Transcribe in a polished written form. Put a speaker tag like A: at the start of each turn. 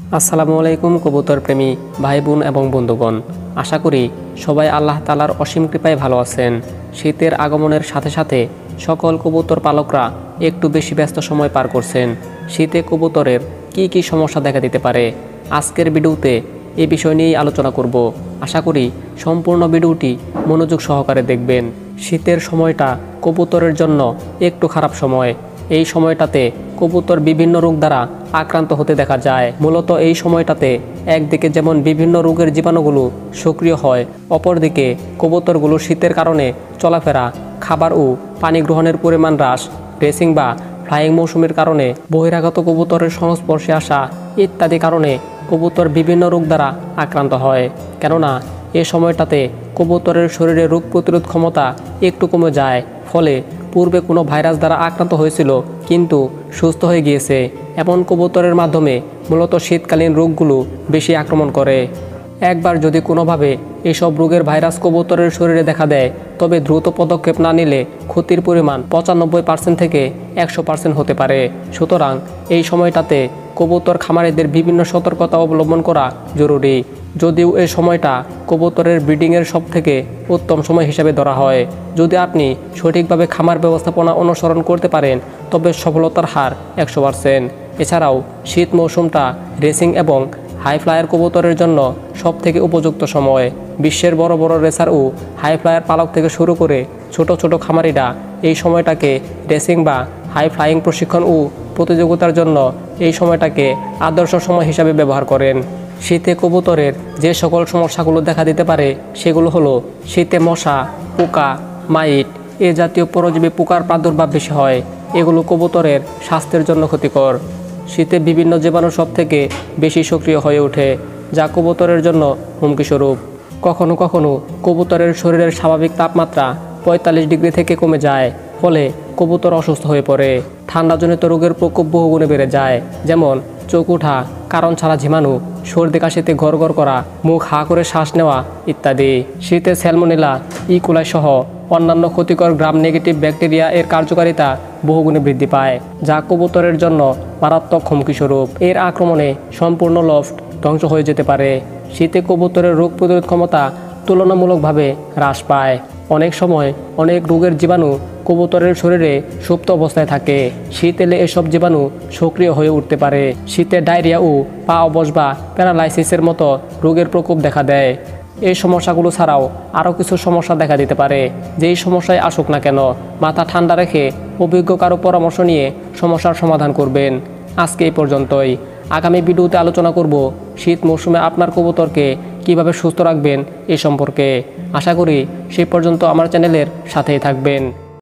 A: আসসালামু আলাইকুম কবুতর প্রেমী ভাই বোন এবং বন্ধুগণ, আশা করি সবাই আল্লাহ তাআলার অসীম কৃপায় ভালো আছেন। শীতের আগমনের সাথে সাথে সকল কবুতর পালকরা একটু বেশি ব্যস্ত সময় পার করছেন। শীতে কবুতরের কি সমস্যা দেখা দিতে পারে, আজকের ভিডিওতে এই বিষয় নিয়েই আলোচনা করব। আশা করি সম্পূর্ণ ভিডিওটি মনোযোগ সহকারে দেখবেন। শীতের সময়টা কবুতরের জন্য একটু খারাপ সময়। এই সময়টাতে কবুতর বিভিন্ন রোগ দ্বারা আক্রান্ত হতে দেখা যায়। মূলত এই সময়টাতে একদিকে যেমন বিভিন্ন রোগের জীবাণুগুলো সক্রিয় হয়, অপরদিকে কবুতরগুলো শীতের কারণে চলাফেরা, খাবার ও পানি গ্রহণের পরিমাণ হ্রাস, রেসিং বা ফ্লাইং মৌসুমের কারণে বহিরাগত কবুতরের সংস্পর্শে আসা ইত্যাদি কারণে কবুতর বিভিন্ন রোগ দ্বারা আক্রান্ত হয়। কেননা এ সময়টাতে কবুতরের শরীরে রোগ প্রতিরোধ ক্ষমতা একটু কমে যায়, ফলে পূর্বে কোনো ভাইরাস দ্বারা আক্রান্ত হয়েছিল কিন্তু সুস্থ হয়ে গিয়েছে এমন কবুতরের মাধ্যমে মূলত শীতকালীন রোগগুলো বেশি আক্রমণ করে। একবার যদি কোনোভাবে এসব রোগের ভাইরাস কবুতরের শরীরে দেখা দেয়, তবে দ্রুত পদক্ষেপ না নিলে ক্ষতির পরিমাণ 95% থেকে 100% হতে পারে। সুতরাং এই সময়টাতে কবুতর খামারিদের বিভিন্ন সতর্কতা অবলম্বন করা জরুরি। যদিও এই সময়টা কবুতরের ব্রিডিংয়ের সবথেকে উত্তম সময় হিসেবে ধরা হয়। যদি আপনি সঠিকভাবে খামার ব্যবস্থাপনা অনুসরণ করতে পারেন তবে সফলতার হার 100%। এছাড়াও শীত মৌসুমটা রেসিং এবং হাই ফ্লায়ার কবুতরের জন্য সবথেকে উপযুক্ত সময়। বিশ্বের বড় বড় রেসার ও হাই ফ্লায়ার পালক থেকে শুরু করে ছোট ছোট খামারিরা এই সময়টাকে রেসিং বা হাই ফ্লাইং প্রশিক্ষণ ও প্রতিযোগিতার জন্য এই সময়টাকে আদর্শ সময় হিসাবে ব্যবহার করেন। শীতে কবুতরের যে সকল সমস্যাগুলো দেখা দিতে পারে সেগুলো হলো, শীতে মশা, পোকা, মাইট এ জাতীয় পরজীবী পোকার প্রাদুর্ভাব বেশি হয়। এগুলো কবুতরের স্বাস্থ্যের জন্য ক্ষতিকর। শীতে বিভিন্ন জীবাণু সব থেকে বেশি সক্রিয় হয়ে ওঠে, যা কবুতরের জন্য হুমকিস্বরূপ। কখনো কখনো কবুতরের শরীরের স্বাভাবিক তাপমাত্রা 45 ডিগ্রি থেকে কমে যায়, ফলে কবুতর অসুস্থ হয়ে পড়ে। ঠান্ডাজনিত রোগের প্রকোপ বহুগুণে বেড়ে যায়, যেমন চোখ ওঠা, কারণ ছাড়া ঝিমানো, সর্দি কাশিতে গড়গড় করা, মুখ হা করে শ্বাস নেওয়া ইত্যাদি। শীতে স্যালমোনেলা, ইকোলাই সহ অন্যান্য ক্ষতিকর গ্রাম নেগেটিভ ব্যাকটেরিয়া এর কার্যকারিতা বহুগুণে বৃদ্ধি পায়, যা কবুতরের জন্য মারাত্মক হুমকিস্বরূপ। এর আক্রমণে সম্পূর্ণ লফট ধ্বংস হয়ে যেতে পারে। শীতে কবুতরের রোগ প্রতিরোধ ক্ষমতা তুলনামূলকভাবে হ্রাস পায়। অনেক সময় অনেক রোগের জীবাণু কবুতরের শরীরে সুপ্ত অবস্থায় থাকে। শীত এলে এসব জীবাণু সক্রিয় হয়ে উঠতে পারে। শীতে ডায়রিয়া ও পা অবশ বা প্যারালাইসিসের মতো রোগের প্রকোপ দেখা দেয়। এই সমস্যাগুলো ছাড়াও আরও কিছু সমস্যা দেখা দিতে পারে। যেই সমস্যায় আসুক না কেন, মাথা ঠান্ডা রেখে অভিজ্ঞ কারো পরামর্শ নিয়ে সমস্যার সমাধান করবেন। আজকে এই পর্যন্তই। আগামী ভিডিওতে আলোচনা করব শীত মৌসুমে আপনার কবুতরকে কিভাবে সুস্থ রাখবেন এ সম্পর্কে। আশা করি সেই পর্যন্ত আমার চ্যানেলের সাথেই থাকবেন।